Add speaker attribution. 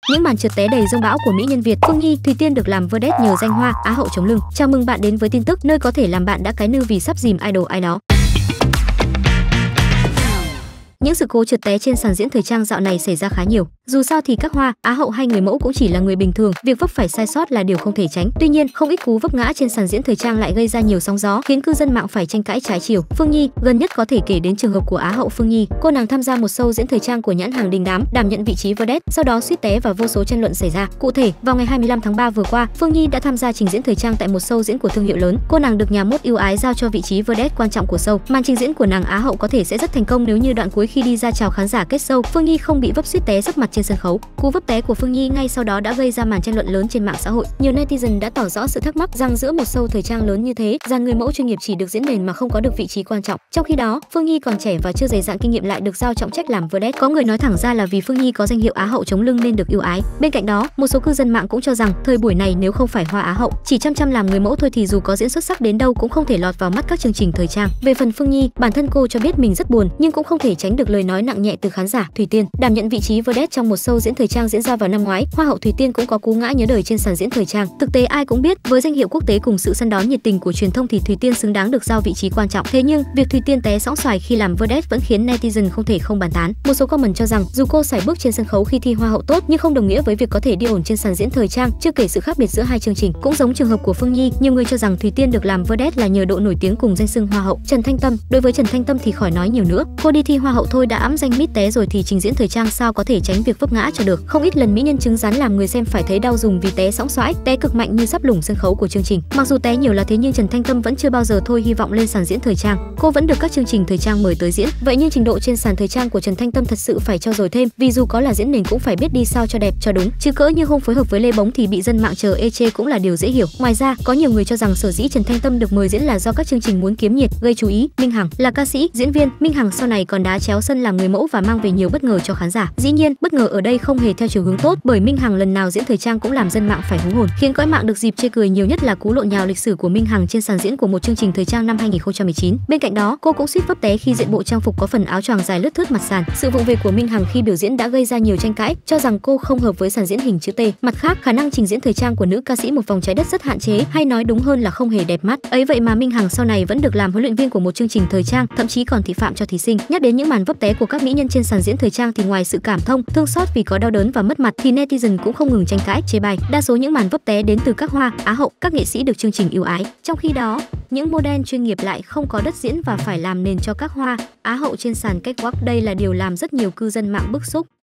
Speaker 1: Những màn trượt té đầy dông bão của mỹ nhân Việt Phương Nhi, Thùy Tiên được làm vedette nhờ danh hoa Á hậu chống lưng. Chào mừng bạn đến với tin tức nơi có thể làm bạn đã cái nư vì sắp dìm idol ai đó. Những sự cố trượt té trên sàn diễn thời trang dạo này xảy ra khá nhiều. Dù sao thì các hoa, á hậu hay người mẫu cũng chỉ là người bình thường, việc vấp phải sai sót là điều không thể tránh. Tuy nhiên, không ít cú vấp ngã trên sàn diễn thời trang lại gây ra nhiều sóng gió, khiến cư dân mạng phải tranh cãi trái chiều. Phương Nhi, gần nhất có thể kể đến trường hợp của á hậu Phương Nhi. Cô nàng tham gia một show diễn thời trang của nhãn hàng đình đám, đảm nhận vị trí vedette, sau đó suýt té và vô số tranh luận xảy ra. Cụ thể, vào ngày 25 tháng 3 vừa qua, Phương Nhi đã tham gia trình diễn thời trang tại một show diễn của thương hiệu lớn. Cô nàng được nhà mốt ưu ái giao cho vị trí vedette quan trọng của show. Màn trình diễn của nàng á hậu có thể sẽ rất thành công nếu như đoạn cuối khi đi ra chào khán giả kết show, Phương Nhi không bị vấp suýt té sấp mặt trên sân khấu. Cú vấp té của Phương Nhi ngay sau đó đã gây ra màn tranh luận lớn trên mạng xã hội. Nhiều netizen đã tỏ rõ sự thắc mắc rằng giữa một show thời trang lớn như thế, dàn người mẫu chuyên nghiệp chỉ được diễn nền mà không có được vị trí quan trọng. Trong khi đó, Phương Nhi còn trẻ và chưa dày dạn kinh nghiệm lại được giao trọng trách làm vedette. Có người nói thẳng ra là vì Phương Nhi có danh hiệu á hậu chống lưng nên được ưu ái. Bên cạnh đó, một số cư dân mạng cũng cho rằng thời buổi này nếu không phải hoa á hậu, chỉ chăm làm người mẫu thôi thì dù có diễn xuất sắc đến đâu cũng không thể lọt vào mắt các chương trình thời trang. Về phần Phương Nhi, bản thân cô cho biết mình rất buồn nhưng cũng không thể tránh được lời nói nặng nhẹ từ khán giả. Thùy Tiên đảm nhận vị trí vedette trong một show diễn thời trang diễn ra vào năm ngoái. Hoa hậu Thùy Tiên cũng có cú ngã nhớ đời trên sàn diễn thời trang. Thực tế ai cũng biết, với danh hiệu quốc tế cùng sự săn đón nhiệt tình của truyền thông thì Thùy Tiên xứng đáng được giao vị trí quan trọng. Thế nhưng, việc Thùy Tiên té sõng xoài khi làm vedette vẫn khiến netizen không thể không bàn tán. Một số comment cho rằng dù cô sải bước trên sân khấu khi thi hoa hậu tốt nhưng không đồng nghĩa với việc có thể đi ổn trên sàn diễn thời trang, chưa kể sự khác biệt giữa hai chương trình. Cũng giống trường hợp của Phương Nhi, nhiều người cho rằng Thùy Tiên được làm vedette là nhờ độ nổi tiếng cùng danh xưng hoa hậu. Trần Thanh Tâm, đối với Trần Thanh Tâm thì khỏi nói nhiều nữa. Cô đi thi hoa hậu thôi đã ẵm danh mít té rồi thì trình diễn thời trang sao có thể tránh việc vấp ngã cho được. Không ít lần mỹ nhân chứng rắn làm người xem phải thấy đau dùng vì té sõng xoãi, té cực mạnh như sắp lủng sân khấu của chương trình. Mặc dù té nhiều là thế nhưng Trần Thanh Tâm vẫn chưa bao giờ thôi hy vọng lên sàn diễn thời trang. Cô vẫn được các chương trình thời trang mời tới diễn. Vậy nhưng trình độ trên sàn thời trang của Trần Thanh Tâm thật sự phải trau dồi thêm, vì dù có là diễn nền cũng phải biết đi sao cho đẹp cho đúng. Chứ cỡ như không phối hợp với Lê Bống thì bị dân mạng chờ ê chê cũng là điều dễ hiểu. Ngoài ra, có nhiều người cho rằng sở dĩ Trần Thanh Tâm được mời diễn là do các chương trình muốn kiếm nhiệt, gây chú ý. Minh Hằng là ca sĩ, diễn viên, Minh Hằng sau này còn đá chéo sân làm người mẫu và mang về nhiều bất ngờ cho khán giả. Dĩ nhiên, bất ngờ ở đây không hề theo chiều hướng tốt, bởi Minh Hằng lần nào diễn thời trang cũng làm dân mạng phải hú hồn. Khiến cõi mạng được dịp chê cười nhiều nhất là cú lộn nhào lịch sử của Minh Hằng trên sàn diễn của một chương trình thời trang năm 2019. Bên cạnh đó, cô cũng suýt vấp té khi diện bộ trang phục có phần áo choàng dài lướt thướt mặt sàn. Sự vụng về của Minh Hằng khi biểu diễn đã gây ra nhiều tranh cãi, cho rằng cô không hợp với sàn diễn hình chữ T. Mặt khác, khả năng trình diễn thời trang của nữ ca sĩ Một Vòng Trái Đất rất hạn chế, hay nói đúng hơn là không hề đẹp mắt. Ấy vậy mà Minh Hằng sau này vẫn được làm huấn luyện viên của một chương trình thời trang, thậm chí còn thị phạm cho thí sinh. Nhắc đến những màn vấp té của các mỹ nhân trên sàn diễn thời trang thì ngoài sự cảm thông, thương xót vì có đau đớn và mất mặt thì netizen cũng không ngừng tranh cãi, chê bai. Đa số những màn vấp té đến từ các hoa, á hậu, các nghệ sĩ được chương trình ưu ái. Trong khi đó, những model chuyên nghiệp lại không có đất diễn và phải làm nền cho các hoa, á hậu trên sàn catwalk. Đây là điều làm rất nhiều cư dân mạng bức xúc.